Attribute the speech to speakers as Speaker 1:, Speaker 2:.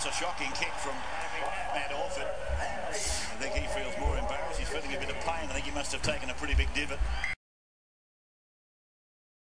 Speaker 1: That's a shocking kick from Matt Orford. I think he feels more embarrassed. He's feeling a bit of pain. I think he must have taken a pretty big divot.